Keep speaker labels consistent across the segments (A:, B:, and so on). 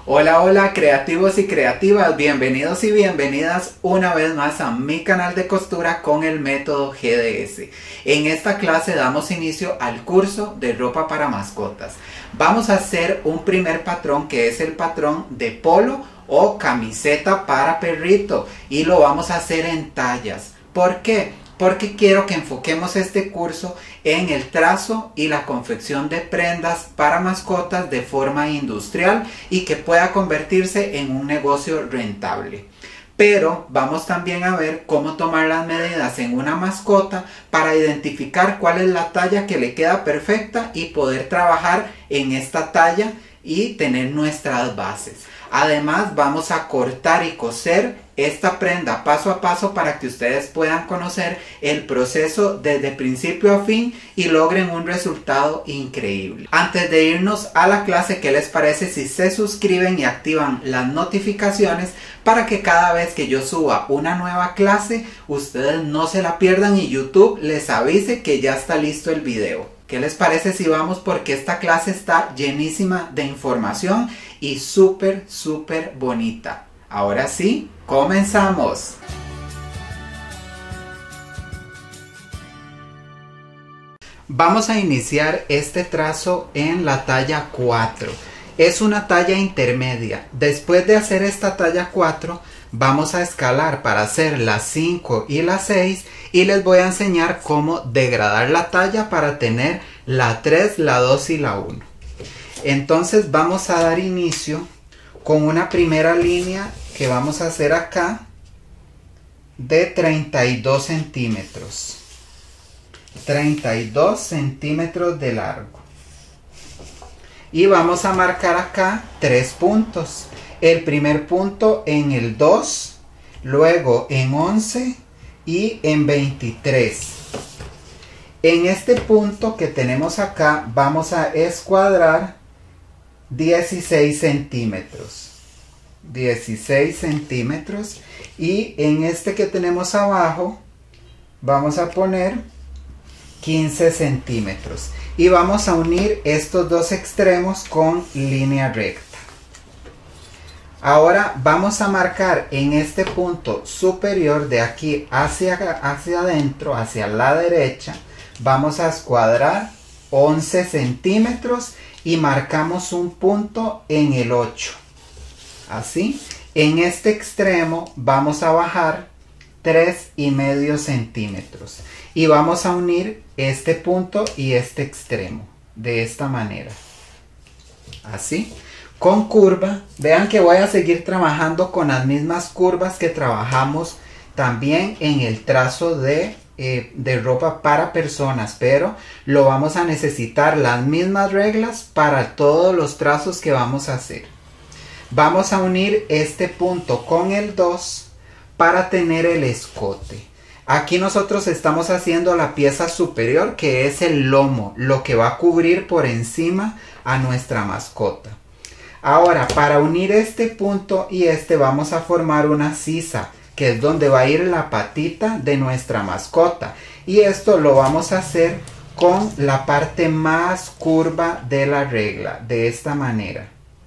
A: Hola, hola creativos y creativas, bienvenidos y bienvenidas una vez más a mi canal de costura con el método GDS. En esta clase damos inicio al curso de ropa para mascotas. Vamos a hacer un primer patrón que es el patrón de polo o camiseta para perrito y lo vamos a hacer en tallas. ¿Por qué? Porque quiero que enfoquemos este curso en el trazo y la confección de prendas para mascotas de forma industrial y que pueda convertirse en un negocio rentable. Pero vamos también a ver cómo tomar las medidas en una mascota para identificar cuál es la talla que le queda perfecta y poder trabajar en esta talla y tener nuestras bases. Además vamos a cortar y coser esta prenda paso a paso para que ustedes puedan conocer el proceso desde principio a fin y logren un resultado increíble. Antes de irnos a la clase, ¿qué les parece si se suscriben y activan las notificaciones para que cada vez que yo suba una nueva clase ustedes no se la pierdan y YouTube les avise que ya está listo el video? ¿Qué les parece si vamos? Porque esta clase está llenísima de información y súper bonita. Ahora sí, comenzamos. Vamos a iniciar este trazo en la talla 4. Es una talla intermedia. Después de hacer esta talla 4, vamos a escalar para hacer la 5 y la 6 y les voy a enseñar cómo degradar la talla para tener la 3, la 2 y la 1. Entonces vamos a dar inicio con una primera línea que vamos a hacer acá de 32 centímetros. 32 centímetros de largo. Y vamos a marcar acá 3 puntos. El primer punto en el 2, luego en 11 y en 23. En este punto que tenemos acá vamos a escuadrar 16 centímetros. 16 centímetros. Y en este que tenemos abajo vamos a poner 15 centímetros. Y vamos a unir estos dos extremos con línea recta. Ahora vamos a marcar en este punto superior de aquí hacia adentro, hacia la derecha. Vamos a escuadrar 11 centímetros y marcamos un punto en el 8. Así. En este extremo vamos a bajar 3,5 centímetros. Y vamos a unir este punto y este extremo. De esta manera. Así. Con curva, vean que voy a seguir trabajando con las mismas curvas que trabajamos también en el trazo de ropa para personas, pero lo vamos a necesitar las mismas reglas para todos los trazos que vamos a hacer. Vamos a unir este punto con el 2 para tener el escote. Aquí nosotros estamos haciendo la pieza superior que es el lomo, lo que va a cubrir por encima a nuestra mascota. Ahora, para unir este punto y este vamos a formar una sisa, que es donde va a ir la patita de nuestra mascota. Y esto lo vamos a hacer con la parte más curva de la regla, de esta manera.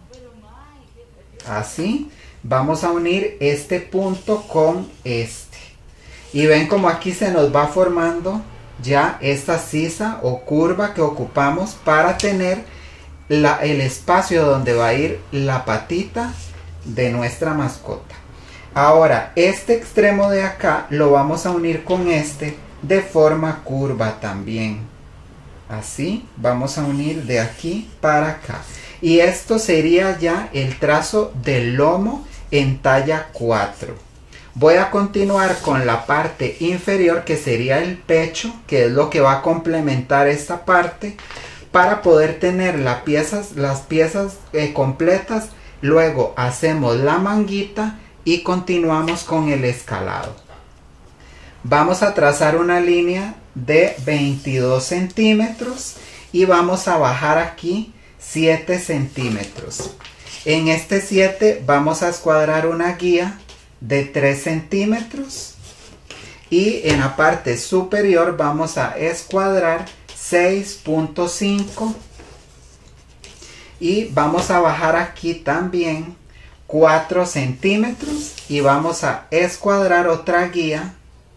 A: Así, vamos a unir este punto con este. Y ven como aquí se nos va formando ya esta sisa o curva que ocupamos para tener el espacio donde va a ir la patita de nuestra mascota. Ahora este extremo de acá lo vamos a unir con este de forma curva también. Así vamos a unir de aquí para acá. Y esto sería ya el trazo del lomo en talla 4. Voy a continuar con la parte inferior que sería el pecho, que es lo que va a complementar esta parte, para poder tener las piezas completas. Luego hacemos la manguita y continuamos con el escalado. Vamos a trazar una línea de 22 centímetros y vamos a bajar aquí 7 centímetros. En este 7 vamos a escuadrar una guía de 3 centímetros y en la parte superior vamos a escuadrar 6,5 Y vamos a bajar aquí también 4 centímetros y vamos a escuadrar otra guía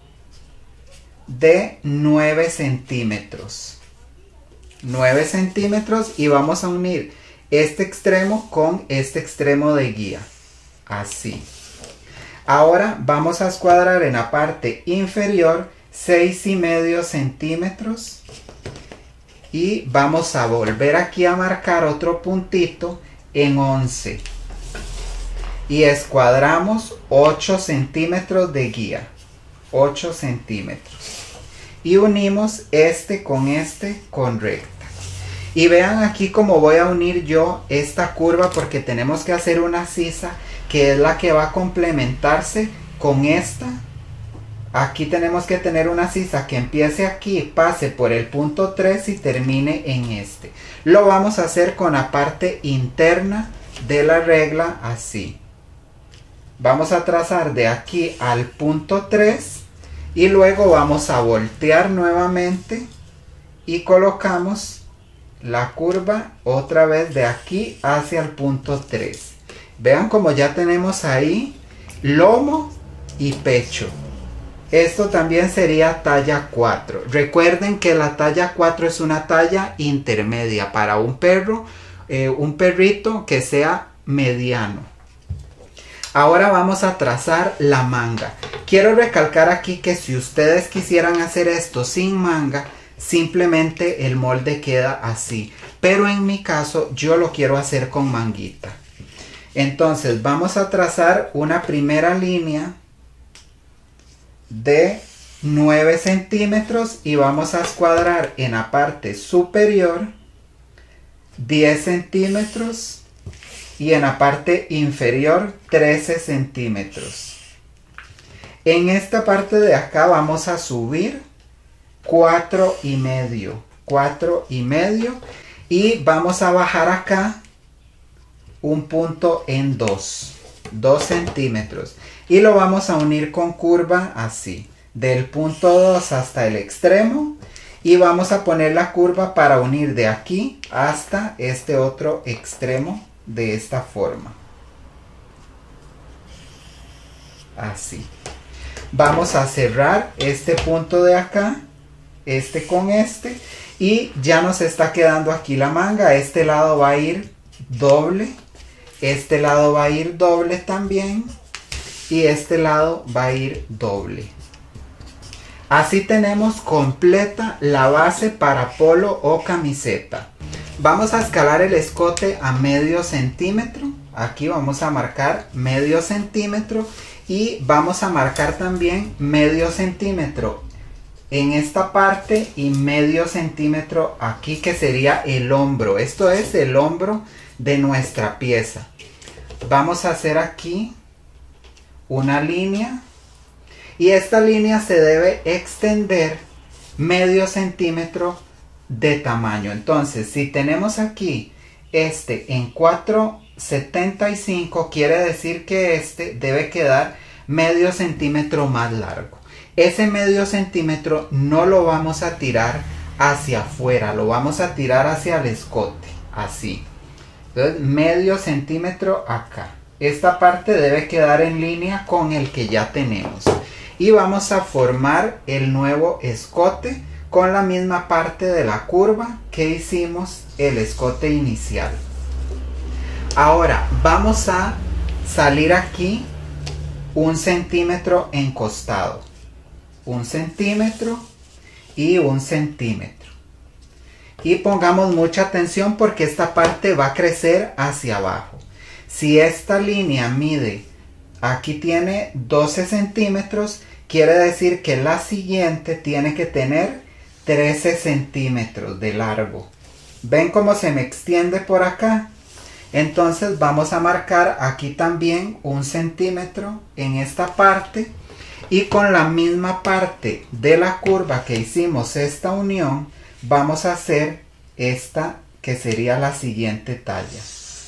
A: de 9 centímetros. 9 centímetros y vamos a unir este extremo con este extremo de guía. Así. Ahora vamos a escuadrar en la parte inferior 6,5 centímetros. Y vamos a volver aquí a marcar otro puntito en 11. Y escuadramos 8 centímetros de guía. 8 centímetros. Y unimos este con recta. Y vean aquí cómo voy a unir yo esta curva porque tenemos que hacer una sisa que es la que va a complementarse con esta. Aquí tenemos que tener una sisa que empiece aquí, pase por el punto 3 y termine en este. Lo vamos a hacer con la parte interna de la regla así. Vamos a trazar de aquí al punto 3 y luego vamos a voltear nuevamente y colocamos la curva otra vez de aquí hacia el punto 3. Vean como ya tenemos ahí lomo y pecho. Esto también sería talla 4. Recuerden que la talla 4 es una talla intermedia para un perro, un perrito que sea mediano. Ahora vamos a trazar la manga. Quiero recalcar aquí que si ustedes quisieran hacer esto sin manga, simplemente el molde queda así. Pero en mi caso yo lo quiero hacer con manguita. Entonces vamos a trazar una primera línea de 9 centímetros y vamos a escuadrar en la parte superior 10 centímetros y en la parte inferior 13 centímetros. En esta parte de acá vamos a subir 4,5 y vamos a bajar acá un punto en 2 centímetros y lo vamos a unir con curva así del punto 2 hasta el extremo y vamos a poner la curva para unir de aquí hasta este otro extremo de esta forma así. Vamos a cerrar este punto de acá, este con este, y ya nos está quedando aquí la manga. Este lado va a ir doble, este lado va a ir doble también y este lado va a ir doble. Así tenemos completa la base para polo o camiseta. Vamos a escalar el escote a medio centímetro. Aquí vamos a marcar medio centímetro y vamos a marcar también medio centímetro en esta parte y medio centímetro aquí, que sería el hombro. Esto es el hombro de nuestra pieza. Vamos a hacer aquí una línea y esta línea se debe extender medio centímetro de tamaño. Entonces, si tenemos aquí este en 4,75, quiere decir que este debe quedar medio centímetro más largo. Ese medio centímetro no lo vamos a tirar hacia afuera, lo vamos a tirar hacia el escote, así. Entonces, medio centímetro acá. Esta parte debe quedar en línea con el que ya tenemos. Y vamos a formar el nuevo escote con la misma parte de la curva que hicimos el escote inicial. Ahora vamos a salir aquí 1 centímetro en costado. 1 centímetro y 1 centímetro. Y pongamos mucha atención porque esta parte va a crecer hacia abajo. Si esta línea mide, aquí tiene 12 centímetros, quiere decir que la siguiente tiene que tener 13 centímetros de largo. ¿Ven cómo se me extiende por acá? Entonces vamos a marcar aquí también 1 centímetro en esta parte. Y con la misma parte de la curva que hicimos esta unión, vamos a hacer esta que sería la siguiente talla.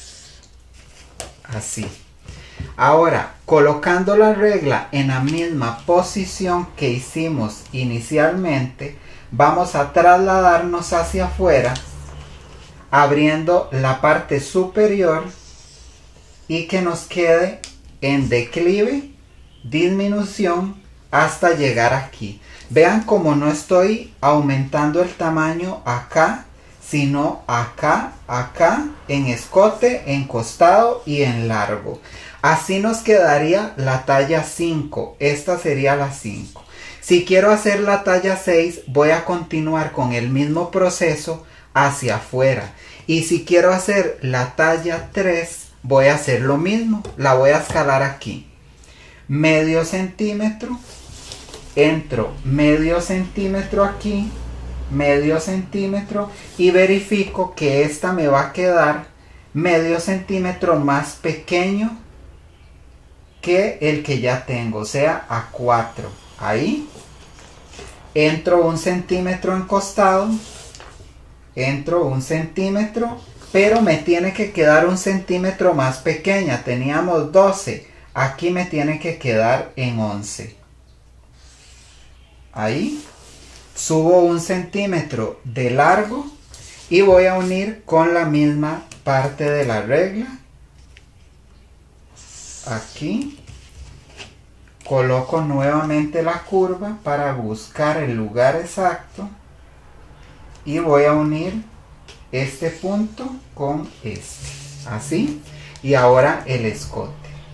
A: Así. Ahora, colocando la regla en la misma posición que hicimos inicialmente, vamos a trasladarnos hacia afuera abriendo la parte superior y que nos quede en declive, disminución hasta llegar aquí. Vean como no estoy aumentando el tamaño acá, sino acá, acá, en escote, en costado y en largo. Así nos quedaría la talla 5. Esta sería la 5. Si quiero hacer la talla 6, voy a continuar con el mismo proceso hacia afuera. Y si quiero hacer la talla 3, voy a hacer lo mismo. La voy a escalar aquí. Medio centímetro. Entro medio centímetro aquí. Medio centímetro. Y verifico que esta me va a quedar medio centímetro más pequeño que el que ya tengo. O sea, a 4. Ahí. Entro 1 centímetro en costado. Entro 1 centímetro. Pero me tiene que quedar 1 centímetro más pequeña. Teníamos 12. Aquí me tiene que quedar en 11. Ahí. Subo 1 centímetro de largo. Y voy a unir con la misma parte de la regla. Aquí. Coloco nuevamente la curva para buscar el lugar exacto. Y voy a unir este punto con este. Así. Y ahora el escote.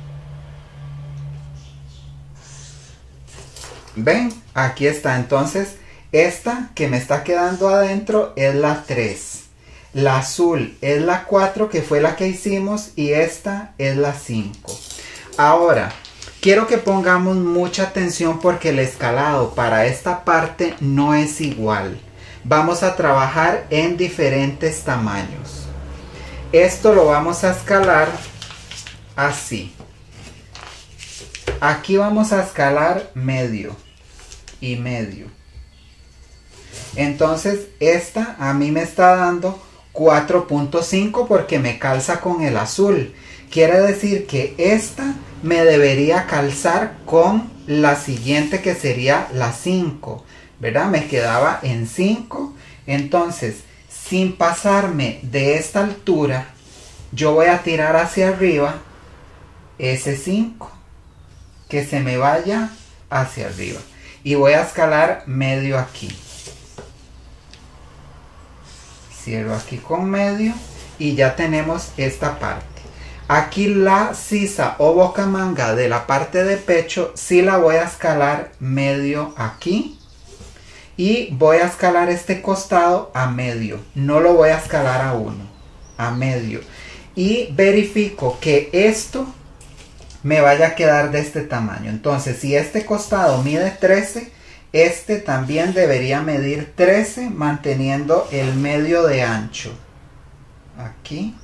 A: ¿Ven? Aquí está. Entonces, esta que me está quedando adentro es la 3. La azul es la 4, que fue la que hicimos. Y esta es la 5. Ahora, quiero que pongamos mucha atención porque el escalado para esta parte no es igual. Vamos a trabajar en diferentes tamaños. Esto lo vamos a escalar así. Aquí vamos a escalar medio y medio. Entonces esta a mí me está dando 4.5 porque me calza con el azul. Quiere decir que esta me debería calzar con la siguiente, que sería la 5, ¿verdad? Me quedaba en 5. Entonces, sin pasarme de esta altura, yo voy a tirar hacia arriba ese 5, que se me vaya hacia arriba. Y voy a escalar medio aquí. Cierro aquí con medio y ya tenemos esta parte. Aquí la sisa o bocamanga de la parte de pecho sí la voy a escalar medio aquí. Y voy a escalar este costado a medio. No lo voy a escalar a 1, a medio. Y verifico que esto me vaya a quedar de este tamaño. Entonces, si este costado mide 13, este también debería medir 13, manteniendo el medio de ancho. Aquí.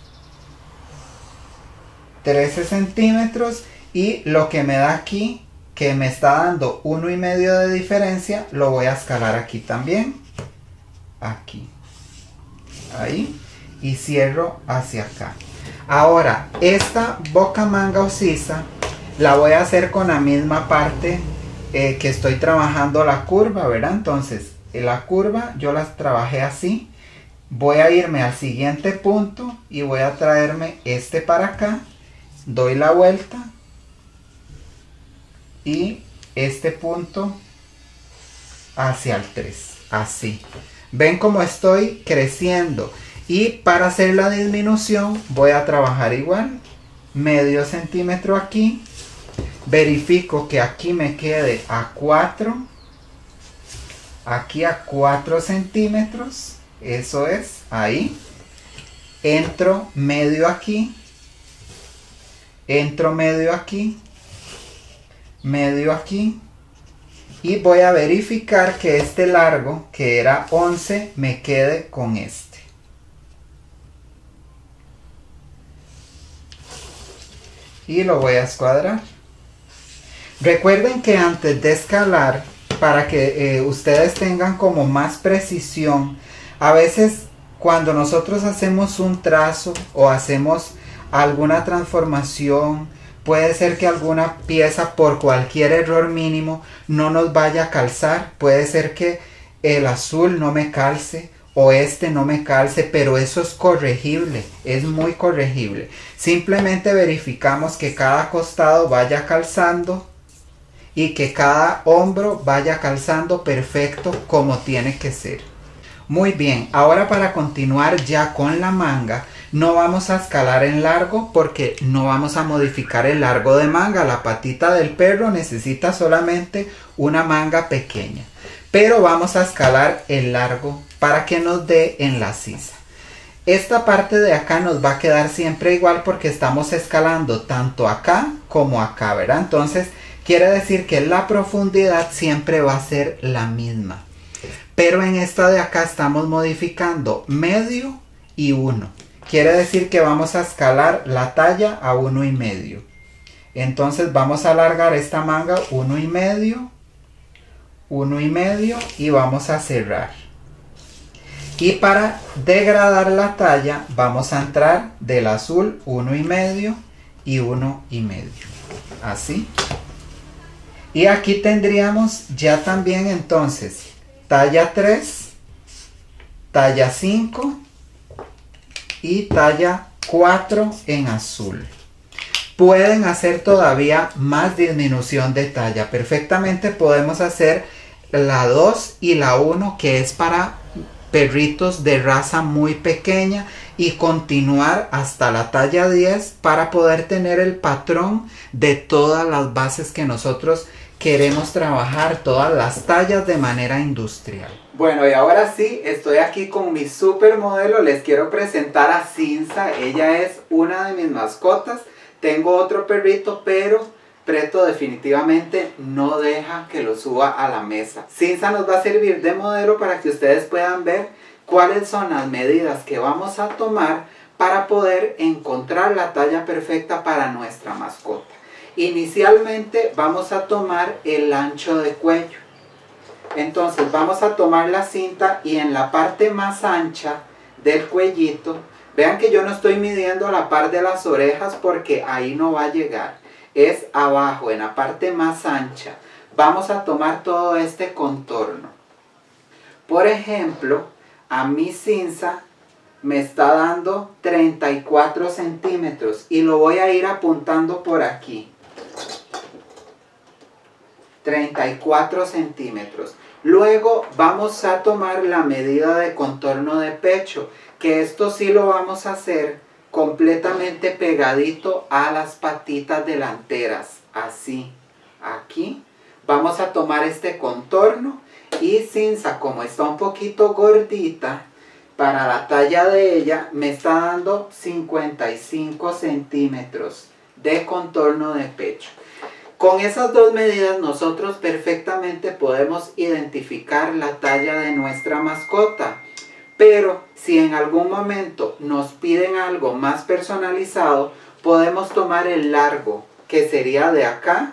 A: 13 centímetros. Y lo que me da aquí, que me está dando 1,5 de diferencia, lo voy a escalar aquí también. Aquí. Ahí. Y cierro hacia acá. Ahora, esta bocamanga o sisa la voy a hacer con la misma parte que estoy trabajando la curva, ¿verdad? Entonces, la curva yo las trabajé así. Voy a irme al siguiente punto y voy a traerme este para acá. Doy la vuelta. Y este punto hacia el 3. Así. ¿Ven cómo estoy creciendo? Y para hacer la disminución voy a trabajar igual. Medio centímetro aquí. Verifico que aquí me quede a 4. Aquí a 4 centímetros. Eso es. Ahí. Entro medio aquí. Entro medio aquí. Medio aquí. Y voy a verificar que este largo, que era 11, me quede con este. Y lo voy a escuadrar. Recuerden que antes de escalar, para que ustedes tengan como más precisión, a veces cuando nosotros hacemos un trazo o hacemos alguna transformación, puede ser que alguna pieza por cualquier error mínimo no nos vaya a calzar. Puede ser que el azul no me calce o este no me calce, pero eso es corregible, es muy corregible. Simplemente verificamos que cada costado vaya calzando y que cada hombro vaya calzando perfecto como tiene que ser. Muy bien, ahora para continuar ya con la manga, no vamos a escalar en largo porque no vamos a modificar el largo de manga. La patita del perro necesita solamente una manga pequeña. Pero vamos a escalar el largo para que nos dé en la sisa. Esta parte de acá nos va a quedar siempre igual porque estamos escalando tanto acá como acá, ¿verdad? Entonces quiere decir que la profundidad siempre va a ser la misma. Pero en esta de acá estamos modificando medio y 1. Quiere decir que vamos a escalar la talla a 1,5. Entonces vamos a alargar esta manga 1,5, 1,5 y vamos a cerrar. Y para degradar la talla vamos a entrar del azul 1,5 y 1,5. Así. Y aquí tendríamos ya también entonces talla 3, talla 5 y talla 4 en azul. Pueden hacer todavía más disminución de talla. Perfectamente podemos hacer la 2 y la 1, que es para perritos de raza muy pequeña, y continuar hasta la talla 10 para poder tener el patrón de todas las bases que nosotros queremos trabajar, todas las tallas de manera industrial. Bueno, y ahora sí, estoy aquí con mi supermodelo. Les quiero presentar a Cinza. Ella es una de mis mascotas. Tengo otro perrito, pero Preto definitivamente no deja que lo suba a la mesa. Cinza nos va a servir de modelo para que ustedes puedan ver cuáles son las medidas que vamos a tomar para poder encontrar la talla perfecta para nuestra mascota. Inicialmente vamos a tomar el ancho de cuello. Entonces vamos a tomar la cinta y en la parte más ancha del cuellito, vean que yo no estoy midiendo la parte de las orejas porque ahí no va a llegar. Es abajo, en la parte más ancha. Vamos a tomar todo este contorno. Por ejemplo, a mi Cinza me está dando 34 centímetros y lo voy a ir apuntando por aquí. 34 centímetros. Luego vamos a tomar la medida de contorno de pecho, que esto sí lo vamos a hacer completamente pegadito a las patitas delanteras, así, aquí. Vamos a tomar este contorno y Cinza, como está un poquito gordita, para la talla de ella me está dando 55 centímetros de contorno de pecho. Con esas dos medidas nosotros perfectamente podemos identificar la talla de nuestra mascota. Pero si en algún momento nos piden algo más personalizado, podemos tomar el largo, que sería de acá.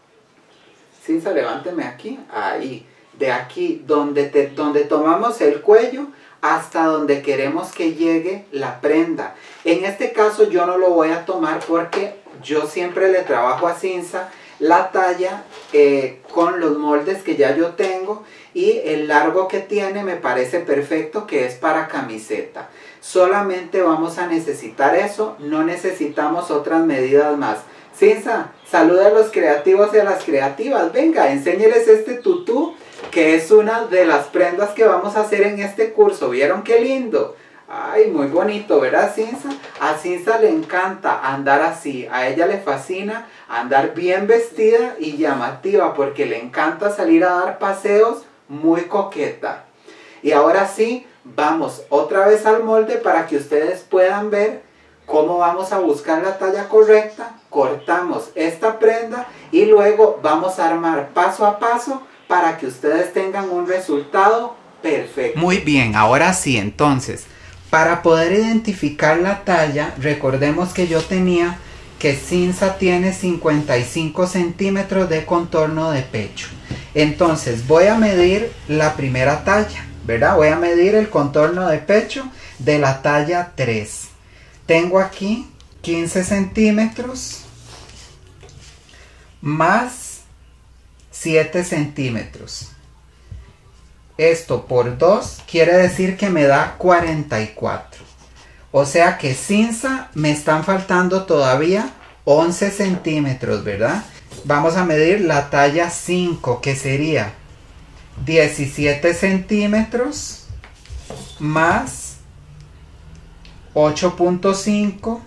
A: Cinza, levánteme aquí. Ahí. De aquí, donde tomamos el cuello, hasta donde queremos que llegue la prenda. En este caso yo no lo voy a tomar porque yo siempre le trabajo a Cinza la talla con los moldes que ya yo tengo, y el largo que tiene me parece perfecto, que es para camiseta. Solamente vamos a necesitar eso, no necesitamos otras medidas más. Cinza, saluda a los creativos y a las creativas. Venga, enséñeles este tutú, que es una de las prendas que vamos a hacer en este curso. ¿Vieron qué lindo? Ay, muy bonito, ¿verdad, Cinza? A Cinza le encanta andar así. A ella le fascina andar bien vestida y llamativa, porque le encanta salir a dar paseos, muy coqueta. Y ahora sí, vamos otra vez al molde para que ustedes puedan ver cómo vamos a buscar la talla correcta. Cortamos esta prenda y luego vamos a armar paso a paso para que ustedes tengan un resultado perfecto. Muy bien, ahora sí, entonces, para poder identificar la talla, recordemos que yo tenía que Cinza tiene 55 centímetros de contorno de pecho. Entonces voy a medir la primera talla, ¿verdad? Voy a medir el contorno de pecho de la talla 3. Tengo aquí 15 centímetros más 7 centímetros. esto por 2 quiere decir que me da 44. O sea que cinza me están faltando todavía 11 centímetros, ¿verdad? Vamos a medir la talla 5, que sería 17 centímetros más 8.5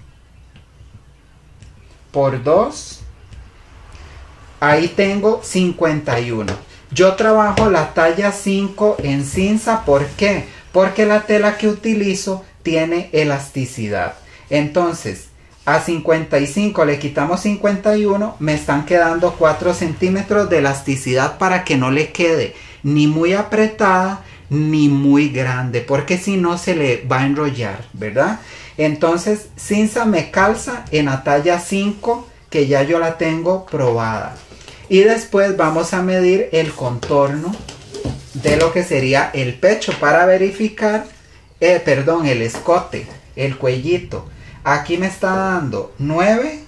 A: por 2. Ahí tengo 51. Yo trabajo la talla 5 en cinza. ¿Por qué? Porque la tela que utilizo tiene elasticidad. Entonces, a 55 le quitamos 51, me están quedando 4 centímetros de elasticidad para que no le quede ni muy apretada ni muy grande, porque si no se le va a enrollar, ¿verdad? Entonces, cinza me calza en la talla 5, que ya yo la tengo probada. Y después vamos a medir el contorno de lo que sería el pecho para verificar, el escote, el cuellito. Aquí me está dando 9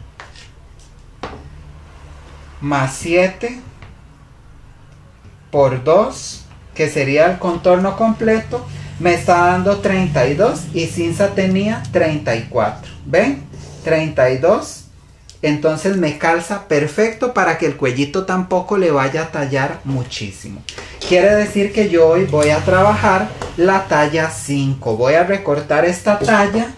A: más 7 por 2, que sería el contorno completo. Me está dando 32 y cinza tenía 34. ¿Ven? 32. Entonces me calza perfecto para que el cuellito tampoco le vaya a tallar muchísimo. Quiere decir que yo hoy voy a trabajar la talla 5. Voy a recortar esta talla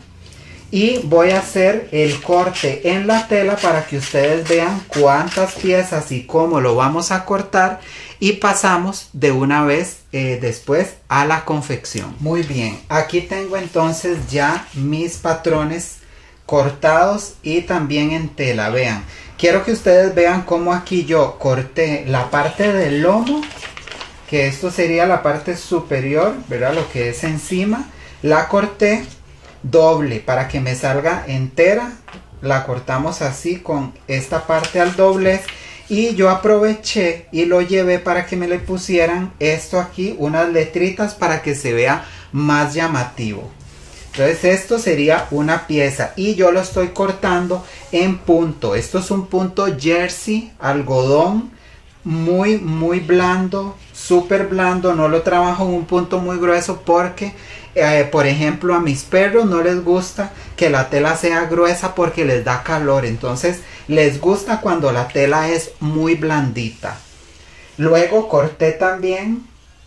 A: y voy a hacer el corte en la tela para que ustedes vean cuántas piezas y cómo lo vamos a cortar. Y pasamos de una vez después a la confección. Muy bien, aquí tengo entonces ya mis patrones cortados y también en tela. Vean, quiero que ustedes vean cómo aquí yo corté la parte del lomo, que esto sería la parte superior, ¿verdad? Lo que es encima, la corté doble para que me salga entera. La cortamos así con esta parte al doblez. Y yo aproveché y lo llevé para que me le pusieran esto aquí, unas letritas para que se vea más llamativo. Entonces esto sería una pieza y yo lo estoy cortando en punto. Esto es un punto jersey, algodón, muy blando, súper blando. No lo trabajo en un punto muy grueso porque, por ejemplo, a mis perros no les gusta que la tela sea gruesa porque les da calor. Entonces les gusta cuando la tela es muy blandita. Luego corté también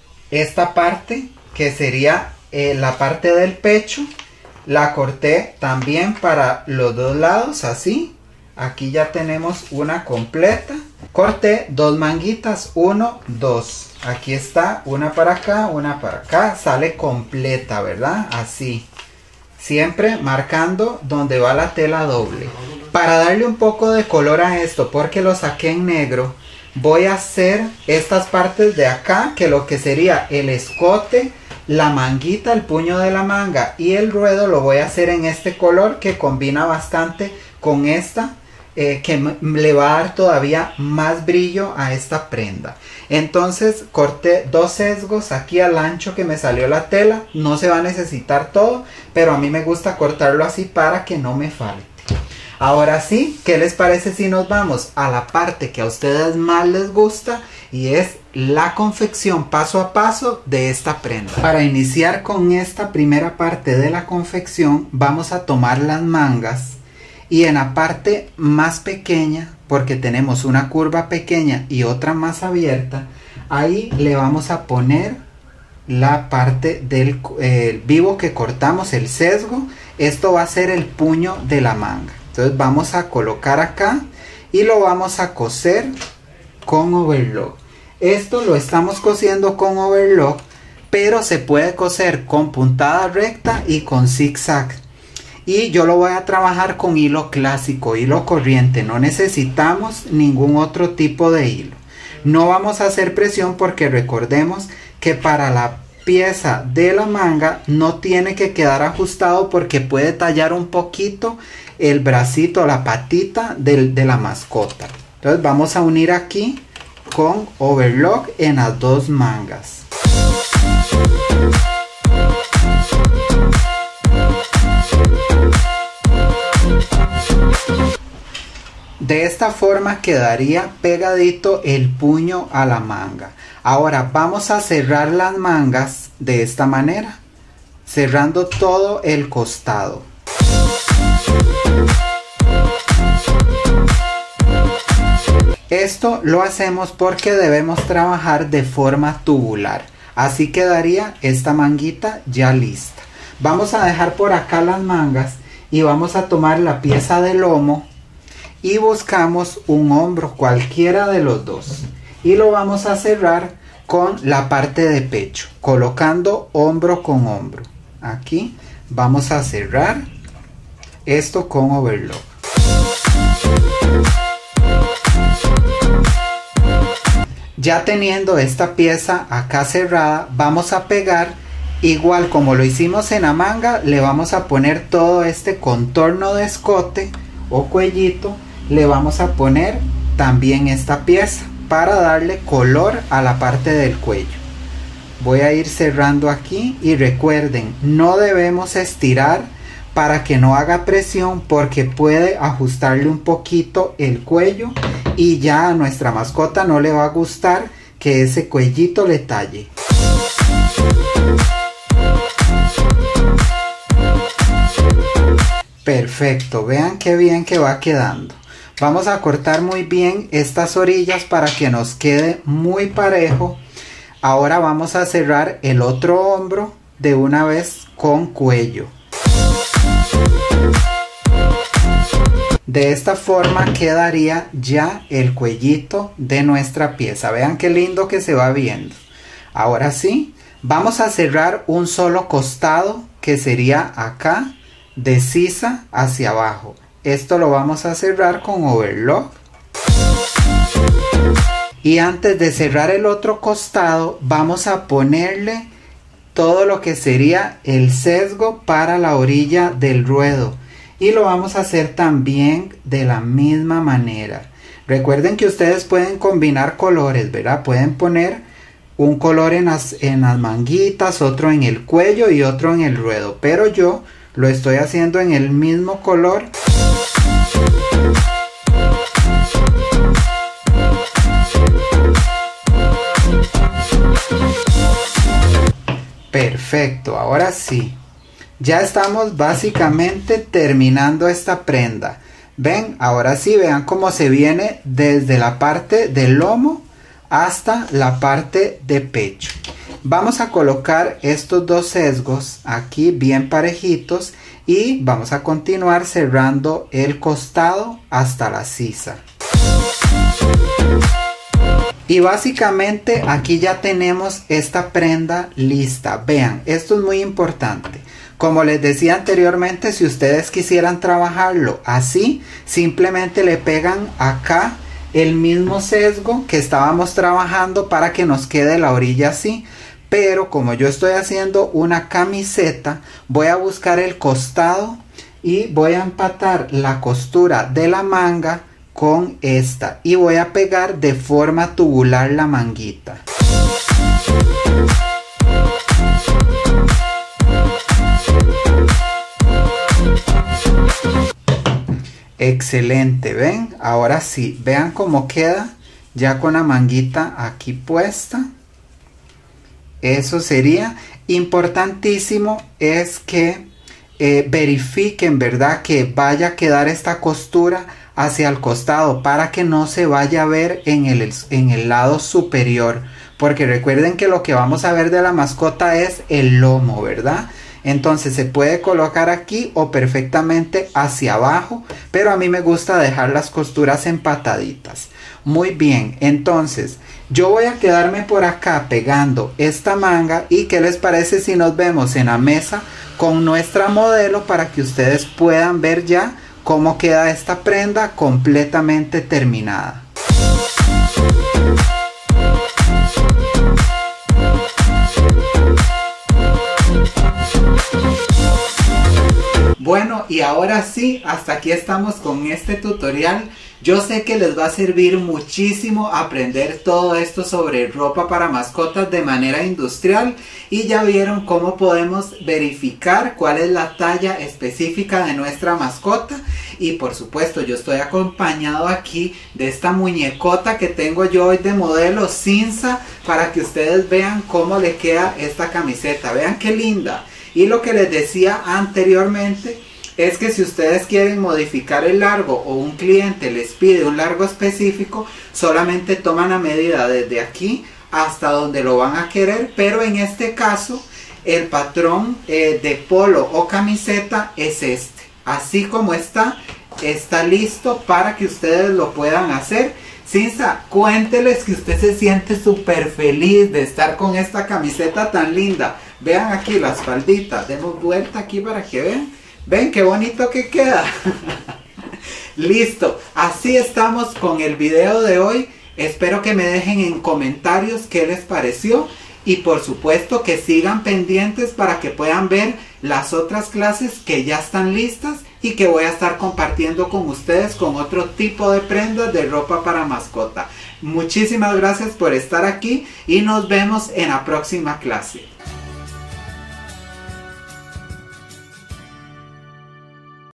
A: esta parte que sería la parte del pecho. La corté también para los dos lados así. Aquí ya tenemos una completa. Corté dos manguitas, 1, 2. Aquí está, una para acá, una para acá. Sale completa, ¿verdad? Así. Siempre marcando donde va la tela doble. Para darle un poco de color a esto, porque lo saqué en negro, voy a hacer estas partes de acá, que lo que sería el escote, la manguita, el puño de la manga y el ruedo lo voy a hacer en este color que combina bastante con esta, que le va a dar todavía más brillo a esta prenda. Entonces corté dos sesgos aquí al ancho que me salió la tela. No se va a necesitar todo, pero a mí me gusta cortarlo así para que no me falte. Ahora sí, ¿qué les parece si nos vamos a la parte que a ustedes más les gusta? Y es la confección paso a paso de esta prenda. Para iniciar con esta primera parte de la confección, vamos a tomar las mangas y en la parte más pequeña, porque tenemos una curva pequeña y otra más abierta, ahí le vamos a poner la parte del vivo que cortamos, el sesgo. Esto va a ser el puño de la manga. Entonces vamos a colocar acá y lo vamos a coser con overlock. Esto lo estamos cosiendo con overlock, pero se puede coser con puntada recta y con zigzag. Y yo lo voy a trabajar con hilo clásico, hilo corriente. No necesitamos ningún otro tipo de hilo. No vamos a hacer presión porque recordemos que para la pieza de la manga no tiene que quedar ajustado porque puede tallar un poquito el bracito, la patita de la mascota. Entonces vamos a unir aquí con overlock en las dos mangas. De esta forma quedaría pegadito el puño a la manga. Ahora vamos a cerrar las mangas de esta manera, cerrando todo el costado. Esto lo hacemos porque debemos trabajar de forma tubular. Así quedaría esta manguita ya lista. Vamos a dejar por acá las mangas y vamos a tomar la pieza de lomo y buscamos un hombro, cualquiera de los dos, y lo vamos a cerrar con la parte de pecho, colocando hombro con hombro. Aquí vamos a cerrar esto con overlock. Ya teniendo esta pieza acá cerrada, vamos a pegar igual como lo hicimos en la manga. Le vamos a poner todo este contorno de escote o cuellito, le vamos a poner también esta pieza para darle color a la parte del cuello. Voy a ir cerrando aquí y recuerden, no debemos estirar para que no haga presión, porque puede ajustarle un poquito el cuello y ya a nuestra mascota no le va a gustar que ese cuellito le talle. Perfecto, vean qué bien que va quedando. Vamos a cortar muy bien estas orillas para que nos quede muy parejo. Ahora vamos a cerrar el otro hombro de una vez con cuello. De esta forma quedaría ya el cuellito de nuestra pieza. Vean qué lindo que se va viendo. Ahora sí, vamos a cerrar un solo costado, que sería acá, de sisa hacia abajo. Esto lo vamos a cerrar con overlock. Y antes de cerrar el otro costado, vamos a ponerle todo lo que sería el sesgo para la orilla del ruedo. Y lo vamos a hacer también de la misma manera. Recuerden que ustedes pueden combinar colores, ¿verdad? Pueden poner un color en las manguitas, otro en el cuello y otro en el ruedo. Pero yo lo estoy haciendo en el mismo color. Perfecto, ahora sí. Ya estamos básicamente terminando esta prenda. Ven, ahora sí, vean cómo se viene desde la parte del lomo hasta la parte de pecho. Vamos a colocar estos dos sesgos aquí bien parejitos y vamos a continuar cerrando el costado hasta la sisa. Y básicamente aquí ya tenemos esta prenda lista. Vean, esto es muy importante. Como les decía anteriormente, si ustedes quisieran trabajarlo así, simplemente le pegan acá el mismo sesgo que estábamos trabajando para que nos quede la orilla así. Pero como yo estoy haciendo una camiseta, voy a buscar el costado y voy a empatar la costura de la manga con esta y voy a pegar de forma tubular la manguita. Excelente, ven, ahora sí, vean cómo queda ya con la manguita aquí puesta. Eso sería importantísimo, es que verifiquen, ¿verdad?, que vaya a quedar esta costura hacia el costado para que no se vaya a ver en el lado superior, porque recuerden que lo que vamos a ver de la mascota es el lomo, ¿verdad? Entonces se puede colocar aquí o perfectamente hacia abajo, pero a mí me gusta dejar las costuras empataditas. Muy bien, entonces yo voy a quedarme por acá pegando esta manga y ¿qué les parece si nos vemos en la mesa con nuestra modelo para que ustedes puedan ver ya cómo queda esta prenda completamente terminada? Bueno, y ahora sí, hasta aquí estamos con este tutorial. Yo sé que les va a servir muchísimo aprender todo esto sobre ropa para mascotas de manera industrial, y ya vieron cómo podemos verificar cuál es la talla específica de nuestra mascota. Y por supuesto yo estoy acompañado aquí de esta muñecota que tengo yo hoy de modelo Cinza, para que ustedes vean cómo le queda esta camiseta. Vean qué linda. Y lo que les decía anteriormente es que si ustedes quieren modificar el largo o un cliente les pide un largo específico, solamente toman la medida desde aquí hasta donde lo van a querer, pero en este caso el patrón de polo o camiseta es este. Así como está listo para que ustedes lo puedan hacer. Cinza, cuénteles que usted se siente súper feliz de estar con esta camiseta tan linda. Vean aquí la espaldita, demos vuelta aquí para que vean. Ven qué bonito que queda. Listo, así estamos con el video de hoy. Espero que me dejen en comentarios qué les pareció. Y por supuesto que sigan pendientes para que puedan ver las otras clases que ya están listas y que voy a estar compartiendo con ustedes con otro tipo de prendas de ropa para mascota. Muchísimas gracias por estar aquí y nos vemos en la próxima clase.